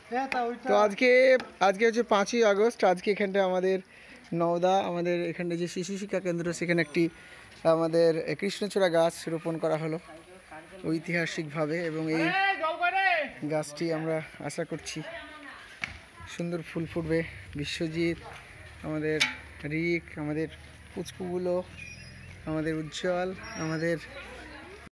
তো আজকে আজকে হচ্ছে 5ই আগস্ট। আজকে এখানটা আমাদের নওদা আমাদের এখানে যে শিশু শিক্ষা কেন্দ্র সেখানে একটি আমাদের কৃষ্ণচূড়া গাছ রোপণ করা হলো ঐতিহাসিকভাবে, এবং এই গাছটি আমরা আশা করছি সুন্দর ফুল ফুটবে। বিশ্বজিৎ, আমাদের রিক, আমাদের পুচকুগুলো, আমাদের উজ্জ্বল, আমাদের